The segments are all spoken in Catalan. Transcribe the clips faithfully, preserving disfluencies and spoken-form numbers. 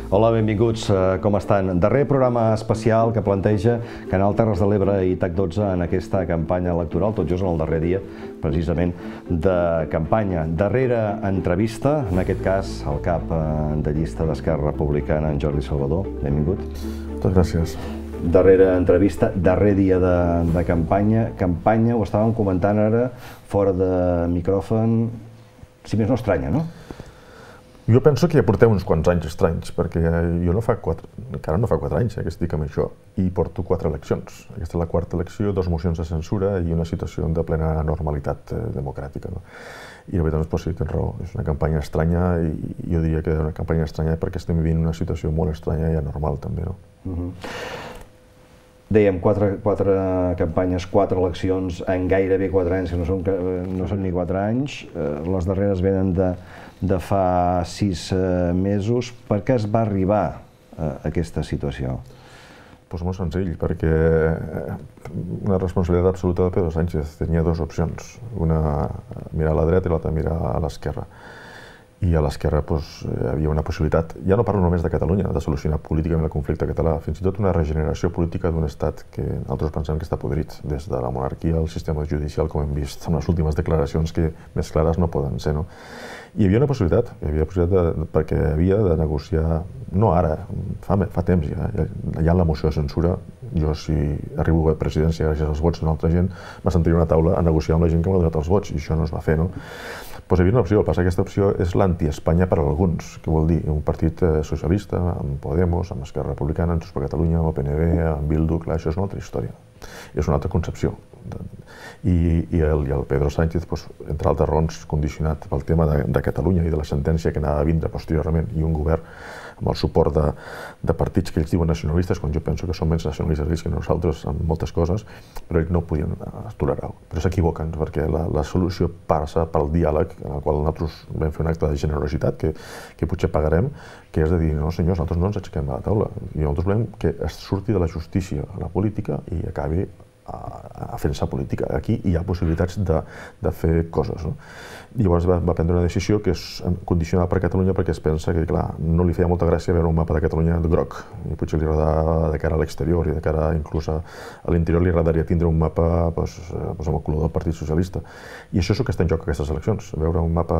Hola, benvinguts. Com estan? Darrer programa especial que planteja Canal Terres de l'Ebre i TAC dotze en aquesta campanya electoral, tot just en el darrer dia, precisament, de campanya. Darrera entrevista, en aquest cas, al cap de llista d'Esquerra Republicana, en Jordi Salvador. Benvingut. Moltes gràcies. Darrera entrevista, darrer dia de, de campanya. Campanya, ho estàvem comentant ara, fora de micròfon, si més no estranya, no? Jo penso que ja porteu uns quants anys estranys, perquè jo no fa quatre, encara no fa quatre anys eh, que estic amb això, i porto quatre eleccions. Aquesta és la quarta elecció, dos mocions de censura i una situació de plena normalitat eh, democràtica. No? I la veritat és possible, tens raó, és una campanya estranya i jo diria que és una campanya estranya perquè estem vivint una situació molt estranya i anormal també. No? Uh-huh. Dèiem, quatre, quatre campanyes, quatre eleccions en gairebé quatre anys, que no són, no són ni quatre anys. Les darreres venen de, de fa sis mesos. Per què es va arribar a aquesta situació? Doncs molt senzill, perquè una responsabilitat absoluta de Pedro Sánchez tenia dues opcions, una mirar a la dreta i l'altra mirar a l'esquerra. I a l'esquerra doncs, hi havia una possibilitat, ja no parlo només de Catalunya, de solucionar políticament el conflicte català, fins i tot una regeneració política d'un estat que nosaltres pensem que està podrit, des de la monarquia al sistema judicial, com hem vist en les últimes declaracions, que més clares no poden ser. No? Hi havia una possibilitat, hi havia possibilitat de, perquè havia de negociar, no ara, fa, fa temps ja, ja en la moció de censura, jo si arribo a presidència gràcies als vots d'una altra gent, m'assentiria a una taula a negociar amb la gent que m'ha donat els vots, i això no es va fer, no? Doncs hi havia una opció, el que passa que aquesta opció és l'anti-Espanya per a alguns, que vol dir un partit socialista, amb Podemos, amb Esquerra Republicana, amb Junts per Catalunya, amb el P N V, amb Bildu, clar, això és una altra història, és una altra concepció. I, i, el, i el Pedro Sánchez, doncs, entre altres raons, condicionat pel tema de, de Catalunya i de la sentència que anava a vindre posteriorment, i un govern amb el suport de, de partits que ells diuen nacionalistes, quan jo penso que són menys nacionalistes que nosaltres en moltes coses, però ells no ho podien tolerar. Però s'equivoquen, perquè la, la solució passa pel diàleg, en el qual nosaltres vam fer un acte de generositat, que, que potser pagarem, que és de dir, no senyors, nosaltres no ens aixequem de la taula, i nosaltres volem que es surti de la justícia a la política i acabi a, a fer-se política. Aquí hi ha possibilitats de, de fer coses. No? I llavors va, va prendre una decisió que és condicionada per Catalunya perquè es pensa que, clar, no li feia molta gràcia veure un mapa de Catalunya de groc i potser li agradava de cara a l'exterior i de cara inclús a, a l'interior li agradaria tindre un mapa pues, pues amb el color del Partit Socialista. I això és el que està en joc a aquestes eleccions, veure un mapa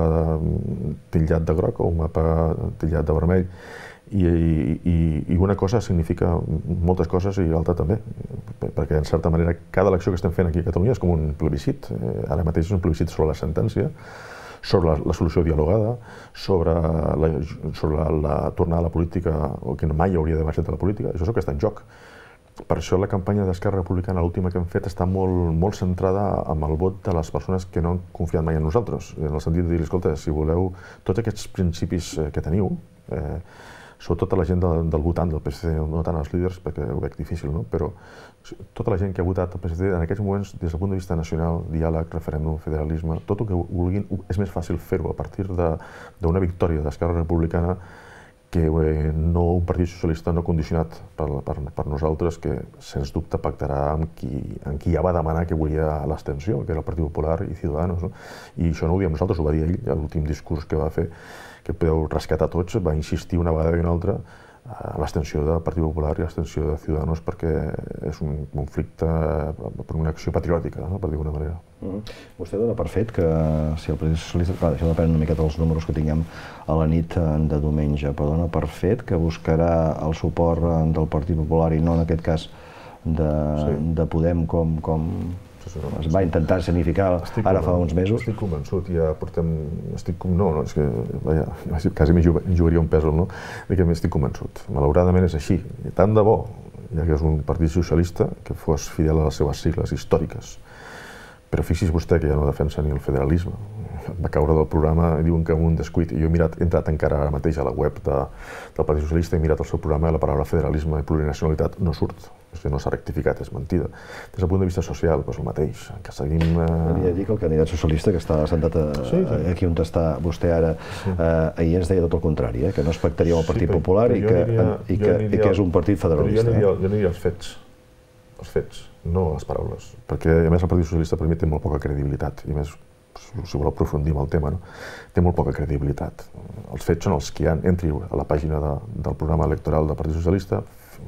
titllat de groc o un mapa titllat de vermell. I, i, i una cosa significa moltes coses i l'altra també, perquè en certa manera cada elecció que estem fent aquí a Catalunya és com un plebiscit. Ara mateix és un plebiscit sobre la sentència, sobre la, la solució dialogada, sobre, la, sobre la, la tornada a la política, o que mai hauria de marxar de la política. Això és el que està en joc. Per això la campanya d'Esquerra Republicana, l'última que hem fet, està molt, molt centrada en el vot de les persones que no han confiat mai en nosaltres, en el sentit de dir, escolta, si voleu tots aquests principis que teniu, eh, sobretot a la gent del, del votant del P S C, no tant als líders, perquè ho veig difícil, no? Però tota la gent que ha votat el P S C, en aquests moments, des del punt de vista nacional, diàleg, referèndum, federalisme, tot el que vulguin, és més fàcil fer-ho a partir d'una victòria d'Esquerra Republicana que eh, no un partit socialista no condicionat per, per, per nosaltres, que sens dubte pactarà amb qui, amb qui ja va demanar que volia l'abstenció, que era el Partit Popular i Ciudadanos. No? I això no ho diem nosaltres, ho va dir ell a l'últim discurs que va fer, que podeu rescatar tots, va insistir una vegada i una altra a l'abstenció del Partit Popular i l'abstenció de Ciudadanos perquè és un conflicte per una acció patriòtica, no? Per dir d'alguna manera. Mm-hmm. Vostè dona per fet que si el Partit Socialista, clar, això depèn una miqueta dels números que tinguem a la nit de diumenge, però dona per fet que buscarà el suport del Partit Popular i no en aquest cas de, sí. de Podem com, com es va intentar significar estic ara fa uns mesos. Estic convençut, ja portem... Estic, no, no, és que vaja, quasi m'hi jugaria un pèsol, no? Que estic convençut. Malauradament és així. I tant de bo, ja que és un partit socialista, que fos fidel a les seves sigles històriques. Però fixi's vostè que ja no defensa ni el federalisme. Va caure del programa, diuen que amb un descuit. Jo he mirat, he entrat encara ara mateix a la web de, del Partit Socialista, he mirat el seu programa i la paraula federalisme i plurinacionalitat no surt. És que no s'ha rectificat, és mentida. Des del punt de vista social, doncs el mateix, que seguim... Eh... Havia dit que el candidat socialista, que està sentat a, sí, sí. aquí on està vostè ara, sí. eh, ahir ens deia tot el contrari, eh, que no es pactaria amb el Partit sí, Popular i, que, diria, i, que, i que és un partit federalista. Però jo aniria, jo aniria als fets, als fets, no a les paraules, perquè a més el Partit Socialista per mi té molt poca credibilitat, i més si voleu aprofundir en el tema, no? Té molt poca credibilitat. Els fets són els que hi ha. Entri a la pàgina de, del programa electoral del Partit Socialista,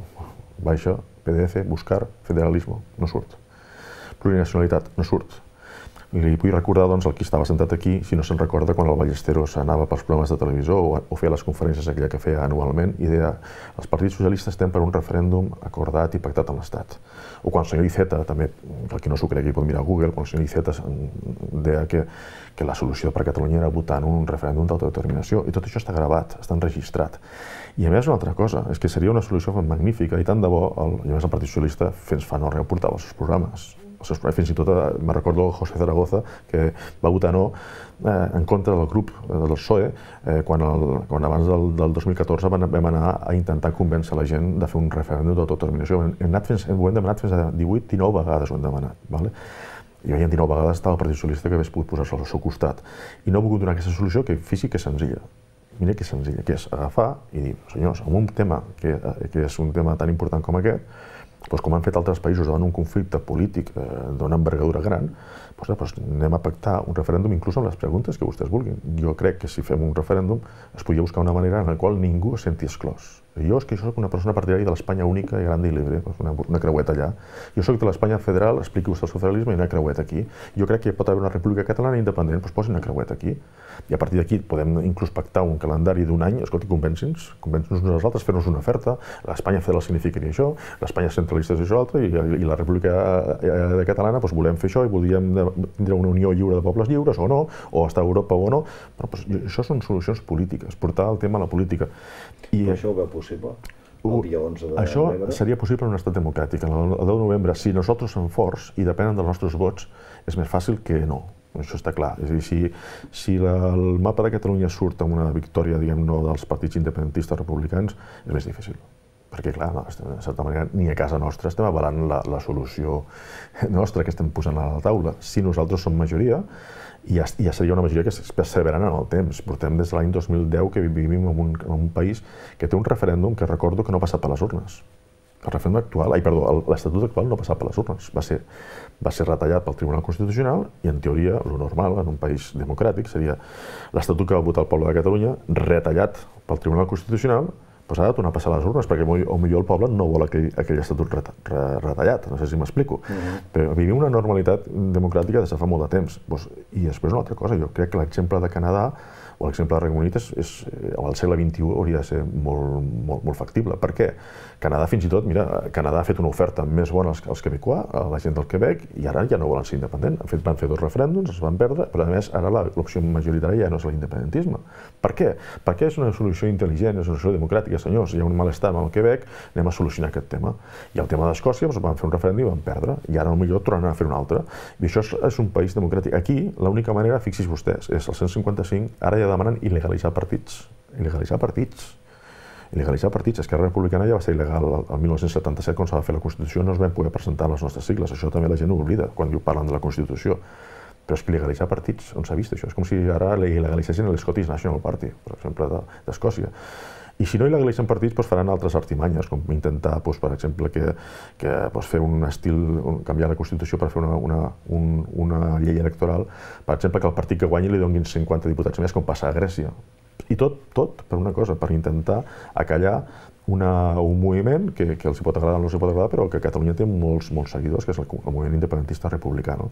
baixa, P D F, buscar, federalisme, no surt. Plurinacionalitat, no surt. Li vull recordar doncs, el qui estava sentat aquí, si no se'n recorda, quan el Ballesteros anava pels programes de televisió o, o feia les conferències aquella que feia anualment i deia els partits socialistes estem per un referèndum acordat i pactat amb l'Estat. O quan el senyor Iceta, també, el que no s'ho cregui pot mirar a Google, quan el senyor Iceta deia que, que la solució per a Catalunya era votar en un referèndum d'autodeterminació. I tot això està gravat, està enregistrat. I a més una altra cosa, és que seria una solució magnífica i tant de bo, el, i a més el Partit Socialista fins fa no res portava els seus programes. Fins i tot me recordo José Zaragoza, que va votar no eh, en contra del grup del P S O E eh, quan, el, quan abans del, del dos mil catorze vam, vam anar a intentar convèncer la gent de fer un referèndum d'autodeterminació. Hem, hem, ho hem demanat fins a divuit, dinou vegades ho hem demanat. Vale? I veiem dinou vegades estava el Partit Socialista que hagués pogut posar-se al seu costat. I no ha volgut donar aquesta solució que físic és senzilla. Mira que és senzilla, que és agafar i dir, senyors, en un tema que, que és un tema tan important com aquest, doncs com han fet altres països davant un conflicte polític eh, d'una envergadura gran, doncs, doncs anem a pactar un referèndum inclús amb les preguntes que vostès vulguin. Jo crec que si fem un referèndum es podria buscar una manera en la qual ningú es senti exclòs. Jo és que jo soc una persona partidària de l'Espanya única i grande i libre, una, una creueta allà. Jo soc de l'Espanya federal, expliqui vostè el federalisme i una creueta aquí. Jo crec que pot haver una república catalana independent, doncs posi una creueta aquí. I a partir d'aquí podem inclús pactar un calendari d'un any, escolti, convenci'ns, convenci'ns nosaltres, fer-nos una oferta, l'Espanya federal significaria això, l'Espanya centralista és això altre, i, i la república de catalana doncs volem fer això i voldríem tindre una unió lliure de pobles lliures o no, o estar a Europa o no, però doncs, això són solucions polítiques, portar el tema a la política. I però això ho veu possible? El dia onze de això novembre? Seria possible en un estat democràtic. El deu de novembre, si nosaltres som forts i depenen dels nostres vots, és més fàcil que no. Això està clar. És a dir, si, si la, el mapa de Catalunya surt amb una victòria, diguem, no dels partits independentistes republicans, és més difícil. Perquè, clar, no, de certa manera, ni a casa nostra estem avalant la, la solució nostra que estem posant a la taula. Si nosaltres som majoria, ja, ja seria una majoria que es perseverant en el temps. Portem des de l'any dos mil deu que vivim en un, en un país que té un referèndum que recordo que no ha passat per les urnes. El referèndum actual, ai, perdó, l'estatut actual no ha passat per les urnes. Va ser, va ser retallat pel Tribunal Constitucional i, en teoria, el normal en un país democràtic seria l'estatut que va votar el poble de Catalunya retallat pel Tribunal Constitucional, doncs ha de tornar a passar a les urnes, perquè potser el poble no vol aquell, aquell estatut retallat, no sé si m'explico. Uh-huh. Però vivim una normalitat democràtica des de fa molt de temps. Doncs, I després una altra cosa, jo crec que l'exemple de Canadà o l'exemple del Regne Unit és, és, al segle vint-i-u hauria de ser molt, molt, molt factible. Per què? Canadà fins i tot, mira, Canadà ha fet una oferta més bona als, als quebecois, a la gent del Quebec, i ara ja no volen ser independent. Han fet, van fer dos referèndums, es van perdre, però a més ara l'opció majoritària ja no és l'independentisme. Per què? Perquè és una solució intel·ligent, és una solució democràtica, senyors. Hi ha un malestar amb el Quebec, anem a solucionar aquest tema. I el tema d'Escòcia, doncs, van fer un referèndum i van perdre, i ara potser tornaran a fer un altre. I això és, és un país democràtic. Aquí, l'única manera, fixis vostès, és el cent cinquanta-cinc, ara ja demanen il·legalitzar partits. Il·legalitzar partits. Il·legalitzar partits. Esquerra Republicana ja va ser il·legal el mil nou-cents setanta-set quan s'ha de fer la Constitució, no es vam poder presentar les nostres sigles. Això també la gent ho oblida quan parlen de la Constitució. Però és que il·legalitzar partits, on s'ha vist això? És com si ara il·legalitzessin l'Scottish National Party, per exemple, d'Escòcia. I si no il·legalitzen partits, doncs faran altres artimanyes, com intentar, doncs, per exemple, que, que doncs, fer un estil, canviar la Constitució per fer una, una, un, una llei electoral, per exemple, que el partit que guanyi li donin cinquanta diputats més, com passa a Grècia. I tot, tot per una cosa, per intentar acallar una, un moviment que, que els pot agradar o no els pot agradar, però que a Catalunya té molts, molts seguidors, que és el, el moviment independentista republicà. No?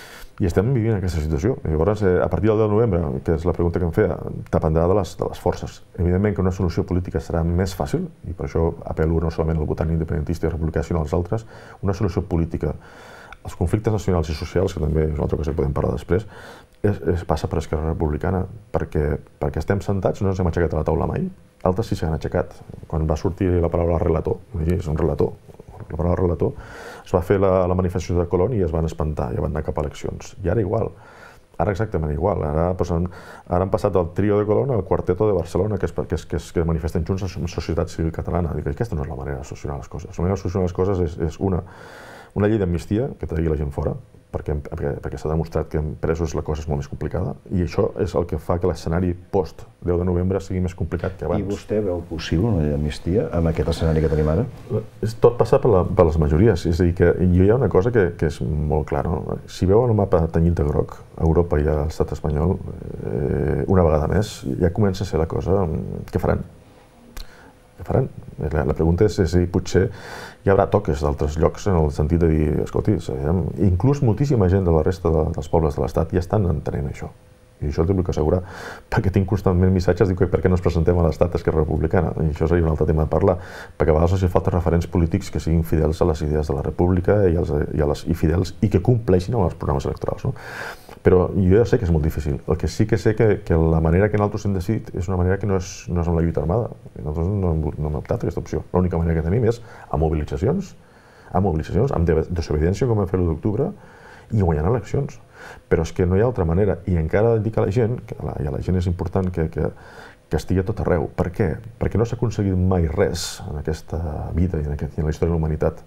I estem vivint aquesta situació. I llavors, a partir del deu de novembre, que és la pregunta que em feia, dependrà de les, de les forces. Evidentment que una solució política serà més fàcil, i per això apel·lo no solament al votant independentista i republicà, sinó als altres, una solució política. Els conflictes nacionals i socials, que també és una altra cosa que podem parlar després, és, és, passa per Esquerra Republicana, perquè, perquè estem sentats, no ens hem aixecat a la taula mai. Altres sí s'han aixecat. Quan va sortir la paraula relator, és un relator, la paraula relator, es va fer la, la manifestació de Colón i es van espantar, i van anar cap a eleccions. I ara igual, ara exactament igual. Ara, pues, han, ara han passat del trio de Colón al quarteto de Barcelona, que, és, que, és, que, és, que manifesten junts la societat civil catalana. Dic, aquesta no és la manera de solucionar les coses. La manera de solucionar les coses és, és una, una llei d'amnistia que tregui la gent fora, perquè, perquè, perquè s'ha demostrat que en presos la cosa és molt més complicada i això és el que fa que l'escenari post deu de novembre sigui més complicat que abans. I vostè veu possible una llei d'amnistia amb aquest escenari que tenim ara? Tot passa per, la, per les majories, és a dir, que hi ha una cosa que, que és molt clara. No? Si veu el mapa tenyit de groc a Europa i a l'estat espanyol, eh, una vegada més, ja comença a ser la cosa que faran. Què faran? La, la pregunta és si potser hi haurà toques d'altres llocs en el sentit de dir, escolti, inclús moltíssima gent de la resta de, dels pobles de l'Estat ja estan entenent això. I això el vull assegurar, perquè tinc constantment missatges dic que per què no ens presentem a l'Estat Esquerra Republicana. I això seria un altre tema de parlar, perquè a vegades els falta referents polítics que siguin fidels a les idees de la República i, als, i, a les, i fidels i que compleixin amb els programes electorals. No? Però jo ja sé que és molt difícil. El que sí que sé que, que la manera que nosaltres hem decidit és una manera que no és, no és amb la lluita armada. Nosaltres no hem, no hem optat aquesta opció. L'única manera que tenim és amb mobilitzacions, amb mobilitzacions, amb desobediència com vam fer l'u d'octubre i guanyant eleccions. Però és que no hi ha altra manera. I encara dic a la gent, que a la, i a la gent és important que, que, que estigui a tot arreu. Per què? Perquè no s'ha aconseguit mai res en aquesta vida i en, aquest, i en la història de la humanitat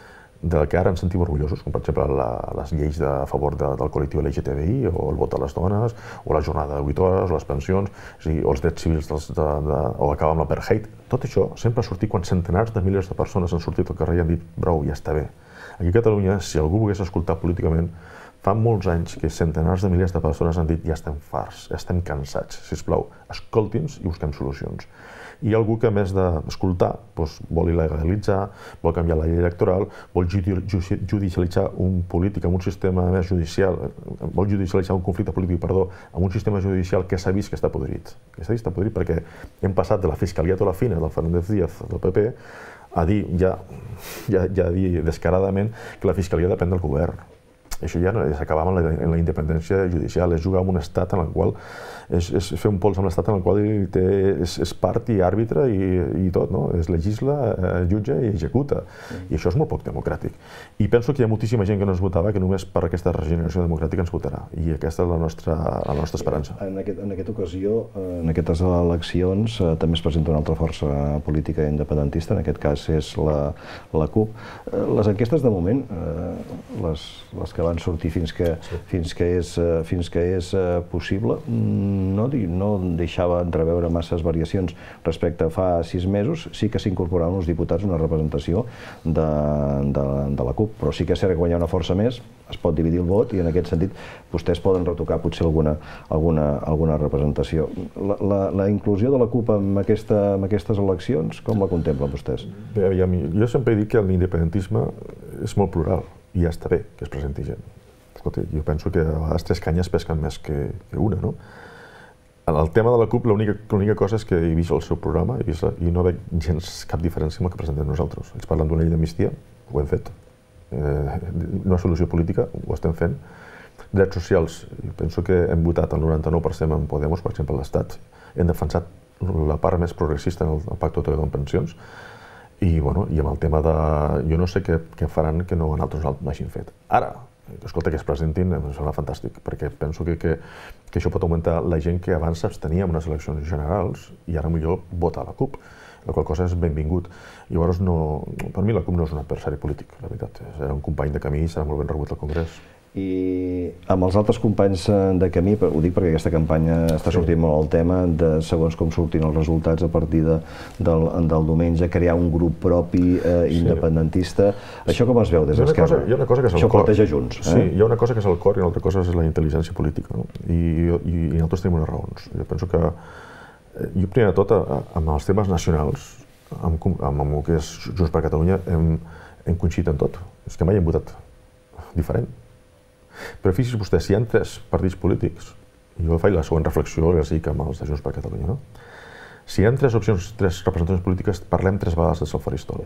del que ara ens sentim orgullosos, com per exemple la, les lleis de, a favor de, del col·lectiu L G T B I, o el vot a les dones, o la jornada de vuit hores, o les pensions, o, sigui, o els drets civils, dels, de, de, o acabar amb l'apartheid. Tot això sempre ha sortit quan centenars de milers de persones han sortit al carrer i han dit prou, ja està bé. Aquí a Catalunya, si algú volgués escoltar políticament, fa molts anys que centenars de milers de persones han dit ja estem farts, ja estem cansats, sisplau, escolti'ns i busquem solucions. I hi ha algú que, a més d'escoltar, doncs, vol il·legalitzar, vol canviar la llei electoral, vol judicialitzar un polític amb un sistema més judicial, vol judicialitzar un conflicte polític, perdó, amb un sistema judicial que s'ha vist que està podrit. Que s'ha vist que està podrit perquè hem passat de la fiscalia tota la fina del Fernández Díaz del P P a dir, ja, ja, ja dir descaradament que la fiscalia depèn del govern. Això ja no és acabar amb la, en la independència judicial, és jugar amb un estat en el qual és, és fer un pols amb l'estat en el qual té, és, és part i àrbitre i, i tot, no? És legisla, eh, jutja i executa. Mm. I això és molt poc democràtic. I penso que hi ha moltíssima gent que no ens votava que només per aquesta regeneració democràtica ens votarà. I aquesta és la nostra, la nostra esperança. En, aquest, en aquesta ocasió, en aquestes eleccions, eh, també es presenta una altra força política independentista, en aquest cas és la, la CUP. Eh, les enquestes de moment, eh, les, les que van sortir fins que, sí. fins que és, eh, fins que és eh, possible, no, no deixava entreveure masses variacions respecte a fa sis mesos. Sí que s'incorporaven uns diputats, una representació de, de, de la CUP, però sí que és cert que quan hi ha una força més es pot dividir el vot i en aquest sentit vostès poden retocar potser alguna, alguna, alguna representació. La, la, la inclusió de la CUP en, aquesta, en aquestes eleccions, com la contemplen vostès? Bé, jo sempre he dit que l'independentisme és molt plural i ja està bé que es presenti gent. Escolta, jo penso que a vegades tres canyes pesquen més que, que una, no? El tema de la CUP, l'única cosa és que he vist el seu programa he vist, i no veig gens cap diferència amb el que presentem nosaltres. Ells parlen d'una llei d'amnistia, ho hem fet. Eh, una solució política, ho estem fent. Drets socials, penso que hem votat el noranta-nou per cent en Podemos, per exemple, a l'Estat. Hem defensat la part més progressista en el, el Pacte de Toledo en pensions. I, bueno, i amb el tema de... Jo no sé què, què faran que no nosaltres no hagin fet. Ara, escolta, que es presentin, em sembla fantàstic, perquè penso que, que, que això pot augmentar la gent que abans s'abstenia en unes eleccions generals i ara millor vota a la CUP, la qual cosa és benvingut. Llavors, no, per mi la CUP no és un adversari polític, la veritat. Serà un company de camí i serà molt ben rebut al Congrés. I amb els altres companys de camí, ho dic perquè aquesta campanya està sortint molt al tema de segons com surtin els resultats a partir de, del, del diumenge, crear un grup propi eh, independentista. Sí. Això com es veu des d'Esquerra? Hi ha una cosa que és el Això cor. planteja Junts. Eh? Sí, hi ha una cosa que és el cor i una altra cosa és la intel·ligència política. No? I, i, I nosaltres tenim unes raons. Jo penso que, jo primer de tot, amb els temes nacionals, amb, amb el que és Junts per Catalunya, hem, hem coincidit en tot. És que mai hem votat diferent. Però fixi's vostè, si hi ha tres partits polítics, i jo faig la següent reflexió, que sí que amb els de Junts per Catalunya, no? Si hi ha tres opcions, tres representacions polítiques, parlem tres vegades des del faristol.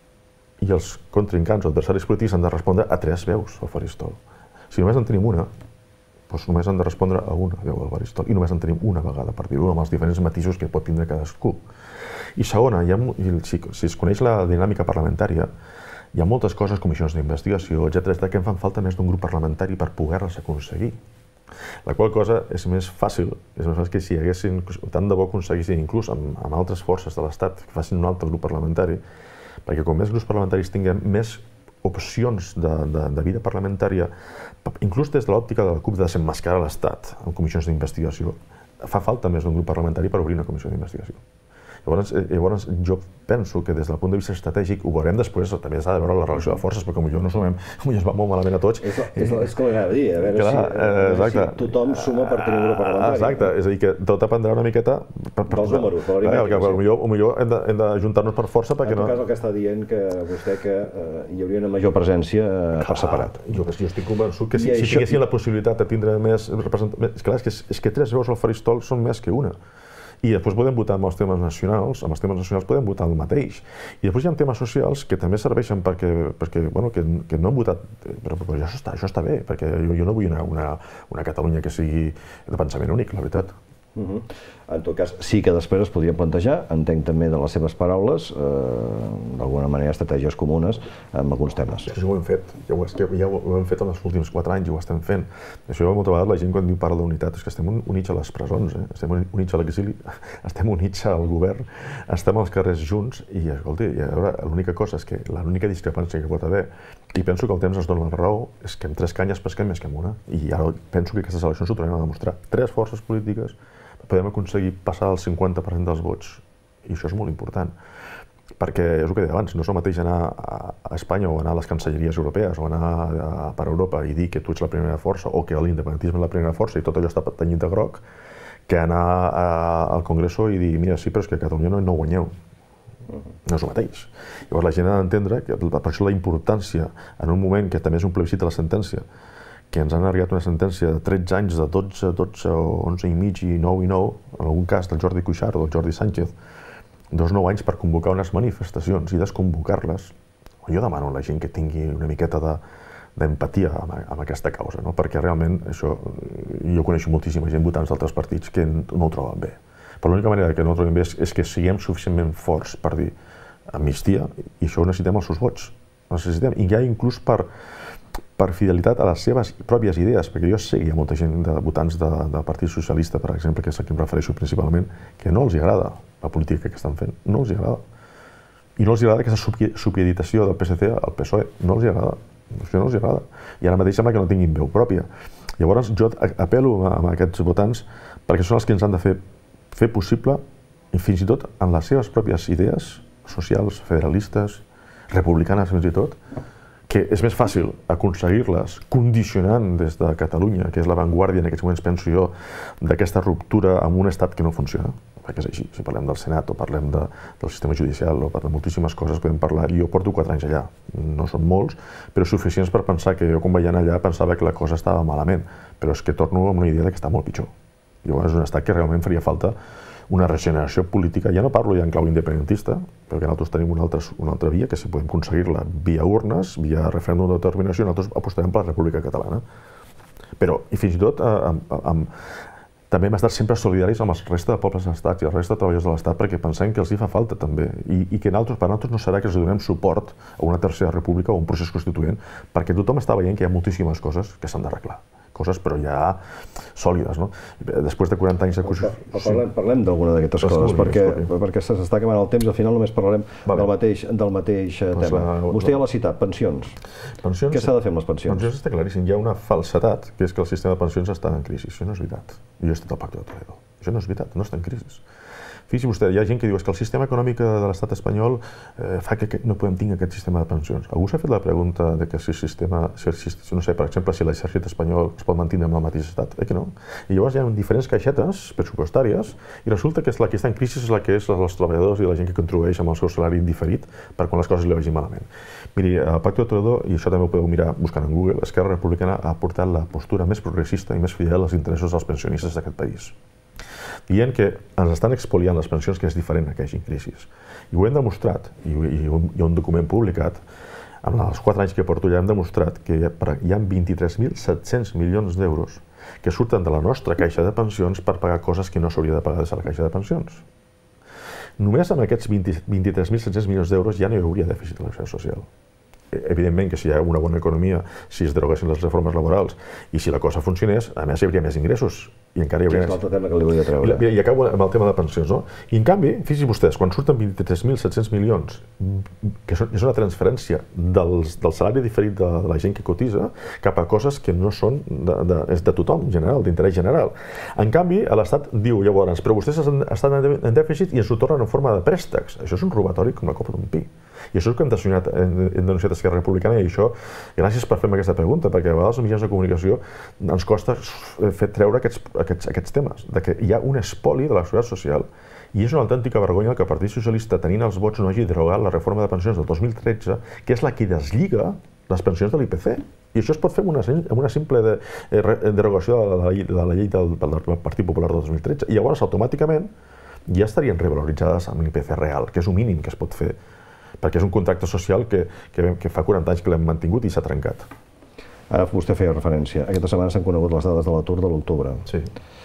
I els contrincants o adversaris polítics han de respondre a tres veus al faristol. Si només en tenim una, doncs només han de respondre a una veu al faristol i només en tenim una vegada per dir-ho amb els diferents matisos que pot tindre cadascú. I segona, hi ha, si, si es coneix la dinàmica parlamentària, hi ha moltes coses, comissions d'investigació, etcètera, que en fan falta més d'un grup parlamentari per poder-les aconseguir. La qual cosa és més fàcil, és més fàcil que si haguessin, tant de bo aconseguissin, inclús amb, amb altres forces de l'Estat, que facin un altre grup parlamentari, perquè com més grups parlamentaris tinguem, més opcions de, de, de vida parlamentària, inclús des de l'òptica de la CUP de desemmascarar l'Estat en comissions d'investigació, fa falta més d'un grup parlamentari per obrir una comissió d'investigació. Llavors, llavors, jo penso que des del punt de vista estratègic, ho veurem després, també s'ha de veure la relació de forces, perquè potser no sumem, potser ens va molt malament a tots. És, és, és com anava a dir, a veure, Clar, si, a veure si tothom suma per tenir un grup parlamentari. Exacte, és a dir, que tot dependrà una miqueta... Per, per, dels números, per l'aritmètica. Potser hem de, de juntar-nos per força perquè no... En tot cas, el que està dient que vostè que eh, hi hauria una major presència eh, per separat. Jo, jo estic convençut que si, si tinguessin la possibilitat de tindre més representants... Clar, és que, és que tres veus al faristol són més que una. I després podem votar amb els temes nacionals, amb els temes nacionals podem votar el mateix. I després hi ha temes socials que també serveixen perquè, perquè bueno, que, que no han votat, però, però això, està, això està bé, perquè jo, jo no vull una, una, una Catalunya que sigui de pensament únic, la veritat. Uh -huh. En tot cas, sí que després es podria plantejar, entenc també de les seves paraules, eh, d'alguna manera estratègies comunes en alguns temes. Això ho hem fet, ja ho, ja ho hem fet en els últims quatre anys i ho estem fent. Això moltes vegades la gent quan diu parla d'unitat és que estem units a les presons, eh? Estem units a l'exili, estem units al govern, estem als carrers junts i, escolti, l'única cosa és que l'única discrepància que pot haver, i penso que el temps ens dona la raó, és que amb tres canyes pesquem més que amb una. I ara penso que aquestes eleccions ho tornem a demostrar. Tres forces polítiques podem aconseguir passar el cinquanta per cent dels vots, i això és molt important, perquè és el que deia abans, no és el mateix anar a Espanya o anar a les cancelleries europees o anar per Europa i dir que tu ets la primera força o que l'independentisme és la primera força i tot allò està tenyit de groc, que anar al Congreso i dir, mira, sí, però és que a Catalunya no, no guanyeu. No és el mateix. Llavors la gent ha d'entendre que per això la importància, en un moment que també és un plebiscit de la sentència, que ens han arribat una sentència de tretze anys, de dotze, dotze, onze i mig i nou i nou, en algun cas del Jordi Cuixart o del Jordi Sánchez, dos nou anys per convocar unes manifestacions i desconvocar-les. Jo demano a la gent que tingui una miqueta d'empatia amb, amb aquesta causa, no? Perquè realment això, jo coneixo moltíssima gent votants d'altres partits que no ho troben bé. Però l'única manera que no ho trobem bé és, és que siguem suficientment forts per dir amnistia, i això ho necessitem els seus vots. Ho necessitem, i ja inclús per per fidelitat a les seves pròpies idees, perquè jo sé que hi ha molta gent de votants del de Partit Socialista, per exemple, que és a qui em refereixo principalment, que no els agrada la política que estan fent, no els agrada. I no els agrada aquesta supeditació del P S C al P S O E, no els agrada, això no els agrada. I ara mateix sembla que no tinguin veu pròpia. Llavors jo apel·lo a, a aquests votants perquè són els que ens han de fer, fer possible, i fins i tot en les seves pròpies idees socials, federalistes, republicanes fins i tot, que és més fàcil aconseguir-les condicionant des de Catalunya, que és l'avantguàrdia en aquests moments, penso jo, d'aquesta ruptura amb un estat que no funciona, perquè és així. Si parlem del Senat o parlem de, del sistema judicial o parlem de moltíssimes coses, podem parlar. Jo porto quatre anys allà, no són molts, però suficients per pensar que jo quan vaig anar allà pensava que la cosa estava malament, però és que torno amb una idea que està molt pitjor. Llavors és un estat que realment faria falta una regeneració política, ja no parlo ja en clau independentista, perquè nosaltres tenim una altra, una altra via, que si podem aconseguir-la via urnes, via referèndum d'autodeterminació, nosaltres apostarem per la República Catalana. Però, i fins i tot, eh, amb, amb, també hem estat sempre solidaris amb els restes de pobles de l'Estat i els restes de treballadors de l'Estat, perquè pensem que els hi fa falta també, i, i que nosaltres, per nosaltres no serà que els donem suport a una tercera república o a un procés constituent, perquè tothom està veient que hi ha moltíssimes coses que s'han d'arreglar. Coses però ja sòlides, no? Després de quaranta anys de cursos... Parlem, parlem d'alguna d'aquestes coses, perquè, perquè s'està acabant el temps, al final només parlarem del mateix, del mateix tema. Vostè ja l'ha citat, pensions. pensions. Què s'ha de fer amb les pensions? Pensions està claríssim, hi ha una falsedat, que és que el sistema de pensions està en crisi. Això no és veritat. Jo he estat al Pacte de Toledo. Això no és veritat, no està en crisi. Fixi vostè, hi ha gent que diu que el sistema econòmic de l'estat espanyol eh, fa que no podem tenir aquest sistema de pensions. Algú s'ha fet la pregunta de que si el sistema, si el, no sé, per exemple, si l'exèrcit espanyol es pot mantenir amb el mateix estat? Eh que no? I llavors hi ha diferents caixetes pressupostàries i resulta que la que està en crisi és la que és els treballadors i la gent que contribueix amb el seu salari indiferit per quan les coses li vagin malament. Miri, el Pacte de Toledo, i això també ho podeu mirar buscant en Google, Esquerra Republicana ha portat la postura més progressista i més fidel als interessos dels pensionistes d'aquest país, dient que ens estan expoliant les pensions, que és diferent que hi hagi crisis. I ho hem demostrat, i hi ha un document publicat, en els quatre anys que porto ja hem demostrat que hi ha vint-i-tres mil set-cents milions d'euros que surten de la nostra caixa de pensions per pagar coses que no s'hauria de pagar des de la caixa de pensions. Només amb aquests vint-i-tres mil set-cents milions d'euros ja no hi hauria dèficit de la seguretat social. evidentment que si hi ha una bona economia, si es deroguessin les reformes laborals i si la cosa funcionés, a més hi hauria més ingressos i encara hi hauria... És l'altre tema que li volia treure. I, i acabo amb el tema de pensions, no? I en canvi, fixin vostès, quan surten vint-i-tres mil set-cents milions, que és una transferència dels, del salari diferit de, de la gent que cotitza cap a coses que no són de, de, és de tothom, general, d'interès general. En canvi, l'Estat diu llavors, però vostès estan en dèficit i ens ho tornen en forma de préstecs. Això és un robatori com la copa d'un pi. I això és el que hem denunciat, hem denunciat Esquerra Republicana i això, gràcies per fer-me aquesta pregunta, perquè a vegades els mitjans de comunicació ens costa fer treure aquests, aquests, aquests temes, de que hi ha un espoli de la seguretat social i és una autèntica vergonya que el Partit Socialista, tenint els vots, no hagi derogat la reforma de pensions del dos mil tretze, que és la que deslliga les pensions de l'I P C. I això es pot fer amb una, amb una simple de, eh, derogació de la, de la llei del, del Partit Popular del dos mil tretze i llavors automàticament ja estarien revaloritzades amb l'I P C real, que és un mínim que es pot fer, perquè és un contracte social que, que, que fa quaranta anys que l'hem mantingut i s'ha trencat. Ara vostè feia referència. Aquesta setmana s'han conegut les dades de l'atur de l'octubre. Sí.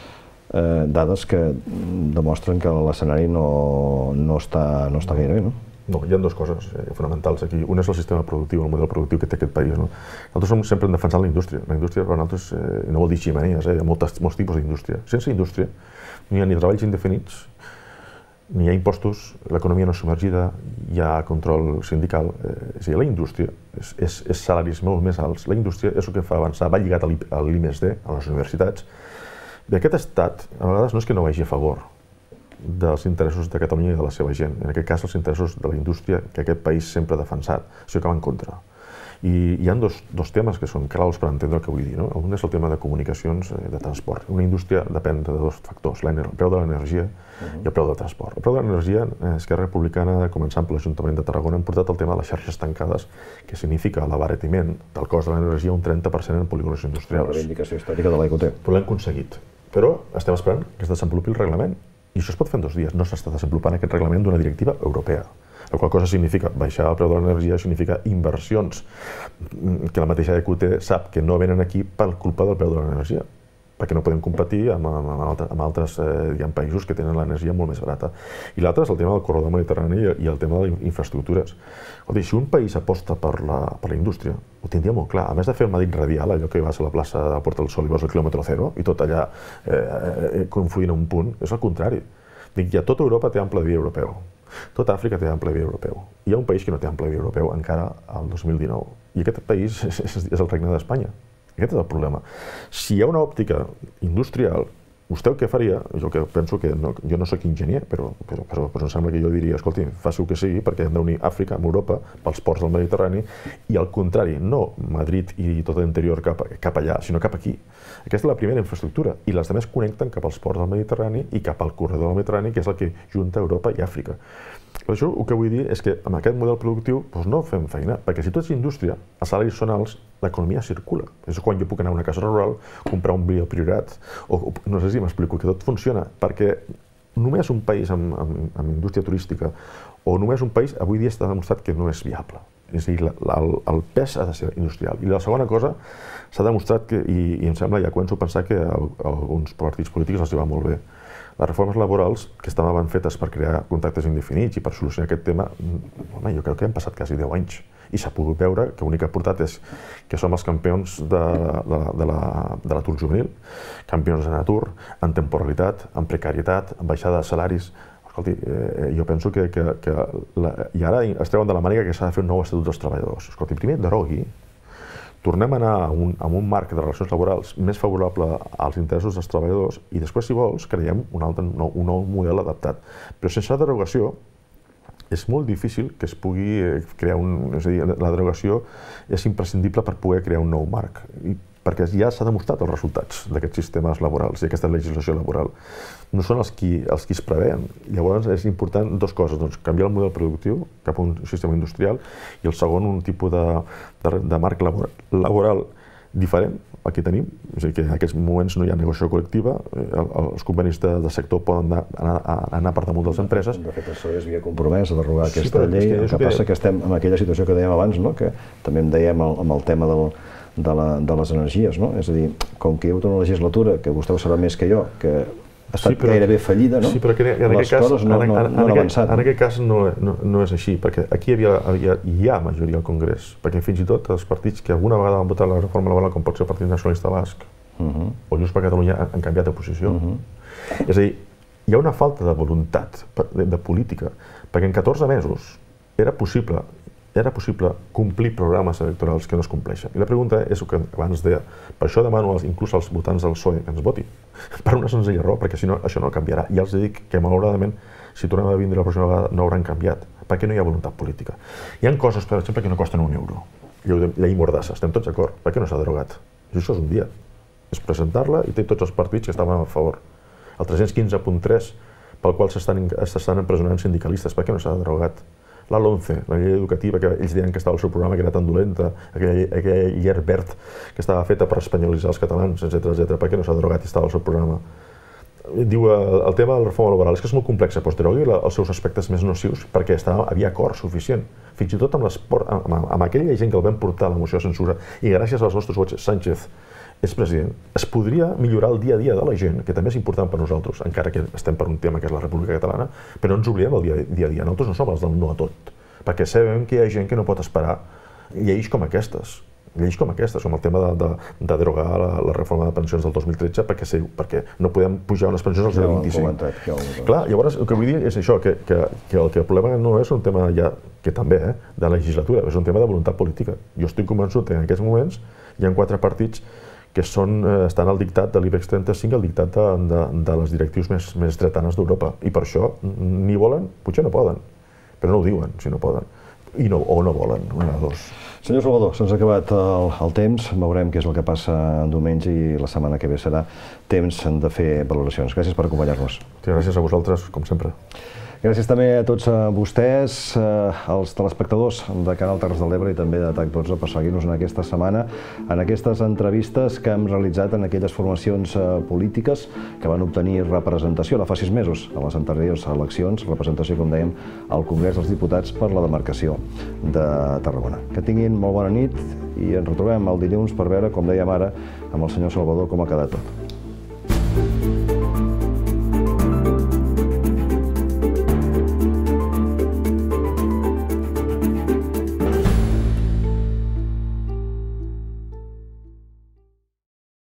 Eh, dades que demostren que l'escenari no, no, està, no està gaire bé, no? No, hi ha dues coses eh, fonamentals aquí. Una és el sistema productiu, el model productiu que té aquest país. No? Nosaltres som, sempre hem defensat la indústria. La indústria per nosaltres eh, no vol dir ximenies, eh? Hi ha moltes, molts tipus d'indústria. Sense indústria no hi ha ni treballs indefinits, ni hi ha impostos, l'economia no és submergida, hi ha control sindical. És a dir, la indústria és, és, és salaris molt més alts. La indústria és el que fa avançar, va lligat a l'I M D, a les universitats. Bé, aquest estat, a vegades no és que no vagi a favor dels interessos de Catalunya i de la seva gent. En aquest cas, els interessos de la indústria que aquest país sempre ha defensat, això que va en contra. I hi ha dos, dos temes que són claus per entendre el que vull dir. No? Un és el tema de comunicacions, de transport. Una indústria depèn de dos factors, el preu de l'energia uh-huh. i el preu del transport. El preu de l'energia, Esquerra Republicana, començant per l'Ajuntament de Tarragona, han portat el tema de les xarxes tancades, que significa l'abaratiment del cost de l'energia un trenta per cent en polígons industrials. La reivindicació històrica de l'A I C O T. Però l'hem aconseguit. Però estem esperant que es desenvolupi el reglament. I això es pot fer en dos dies. No s'està desenvolupant aquest reglament d'una directiva europea. La qual cosa significa baixar el preu de l'energia, significa inversions que la mateixa E Q T sap que no venen aquí per culpa del preu de l'energia, perquè no podem competir amb, amb, amb, altres, amb altres eh, països que tenen l'energia molt més barata. I l'altre és el tema del corredor mediterrani i el tema de les infraestructures. Dir, si un país aposta per la, per la indústria, ho tindria molt clar. A més de fer el Madrid radial, allò que vas a la plaça de Puerta del Sol i veus el quilòmetre zero, i tot allà eh, eh, confluint en un punt, és el contrari. Dic, ja tota Europa té ample de via europeu. Tota Àfrica té ample de via europeu. Hi ha un país que no té ample de via europeu encara al dos mil dinou. I aquest país és, és, és el Regne d'Espanya. Aquest és el problema. Si hi ha una òptica industrial, vostè el que faria, jo que penso que no, jo no soc enginyer, però, però, però, però em sembla que jo diria, escolti, faci el que sigui, perquè hem d'unir Àfrica amb Europa pels ports del Mediterrani, i al contrari, no Madrid i tot l'interior cap, cap allà, sinó cap aquí. Aquesta és la primera infraestructura, i les altres connecten cap als ports del Mediterrani i cap al corredor del Mediterrani, que és el que junta Europa i Àfrica. Per això el que vull dir és que amb aquest model productiu doncs no fem feina, perquè si tot és indústria, els salaris són alts, l'economia circula. És quan jo puc anar a una casa rural, comprar un vi al Priorat, o, o no sé si m'explico, que tot funciona, perquè només un país amb, amb, amb indústria turística o només un país avui dia està demostrat que no és viable. És a dir, la, la, el, el pes ha de ser industrial. I la segona cosa, s'ha demostrat que, i, i em sembla, ja començo a pensar que a, a alguns partits polítics els va molt bé. Les reformes laborals, que estaven fetes per crear contractes indefinits i per solucionar aquest tema, home, jo crec que han passat quasi deu anys. I s'ha pogut veure que l'únic que ha portat és que som els campions de, de, de l'atur juvenil, campions en atur, en temporalitat, en precarietat, en baixada de salaris. Escolti, eh, jo penso que, que, que la, i ara es treuen de la màniga que s'ha de fer un nou estatut dels treballadors. Escolti, primer derogui, tornem a anar a un, a un marc de relacions laborals més favorable als interessos dels treballadors i després, si vols, creiem un, altre, un, nou, un nou model adaptat. Però sense la derogació és molt difícil que es pugui crear un... És a dir, la derogació és imprescindible per poder crear un nou marc, i perquè ja s'ha demostrat els resultats d'aquests sistemes laborals i aquesta legislació laboral. No són els qui, els qui es preveen. Llavors és important dues coses, doncs, canviar el model productiu cap a un sistema industrial i el segon, un tipus de, de, de marc laboral, laboral diferent al que tenim. És a dir, que en aquests moments no hi ha negociació col·lectiva, els convenis de, de sector poden anar, anar per damunt de les empreses. De fet, el P S O E es havia compromès a derogar sí, aquesta llei, el que, que passa que estem en aquella situació que dèiem abans, no? Que també en dèiem el, amb el tema del De, la, de les energies, no? És a dir, com que hi ha hagut una legislatura, que vostè ho sabrà més que jo, que ha estat gairebé fallida, no? Sí, però en aquest cas no han avançat. En aquest cas no és així, perquè aquí hi ha majoria al Congrés, perquè fins i tot els partits que alguna vegada van votar la reforma laboral, com pot ser el Partit Nacionalista Basc o Junts per Catalunya, han canviat de posició. És a dir, hi ha una falta de voluntat de política, perquè en catorze mesos era possible era possible complir programes electorals que no es compleixen. I la pregunta és el que abans deia. Per això demano inclús als votants del P S O E que ens votin. Per una senzilla raó, perquè si no, això no canviarà. I ja els dic que, malauradament, si tornem a vindre la pròxima vegada, no hauran canviat, perquè no hi ha voluntat política. Hi ha coses, per exemple, que no costen un euro. Llei Mordassa, estem tots d'acord. Per què no s'ha derogat? I això és un dia. És presentar-la i té tots els partits que estaven a favor. El tres-cents quinze punt tres, pel qual s'estan empresonant sindicalistes, per què no s'ha derogat? La LOMCE, la llei educativa, que ells deien que estava al seu programa, que era tan dolenta, aquella llei verd que estava feta per espanyolitzar els catalans, etcètera, etcètera. Per què no s'ha derogat i estava al seu programa? Diu, el tema de la reforma laboral és que és molt complex, doncs derogui els seus aspectes més nocius perquè havia acord suficient. Fins i tot amb aquella gent que el vam portar a la moció de censura i gràcies als nostres vots Sánchez és president, es podria millorar el dia a dia de la gent, que també és important per nosaltres, encara que estem per un tema que és la República Catalana, però no ens oblidem del dia a dia. Nosaltres no som els del no a tot, perquè sabem que hi ha gent que no pot esperar lleis com aquestes, lleis com aquestes, com el tema de derogar la reforma de pensions del dos mil tretze, perquè no podem pujar unes pensions al zero coma vint-i-cinc. Clar, llavors el que vull dir és això, que el problema no és un tema ja, que també, de legislatura, és un tema de voluntat política. Jo estic convençut que en aquests moments hi ha quatre partits que estan al dictat de l'IBEX trenta-cinc, al dictat de les directrius més dretanes d'Europa. I per això ni volen, potser no poden, però no ho diuen si no poden, o no volen, una de dos. Senyor Salvador, se'ns ha acabat el temps, veurem què és el que passa diumenge i la setmana que ve serà temps de fer valoracions. Gràcies per acompanyar-nos. Gràcies a vosaltres, com sempre. Gràcies també a tots vostès, als telespectadors de Canal Terres de l'Ebre i també de TAC dotze per seguir-nos en aquesta setmana, en aquestes entrevistes que hem realitzat en aquelles formacions polítiques que van obtenir representació fa sis mesos a les anteriors eleccions, representació, com dèiem, al Congrés dels Diputats per la demarcació de Tarragona. Que tinguin molt bona nit i ens retrobem el dilluns per veure, com dèiem ara, amb el senyor Salvador com ha quedat tot.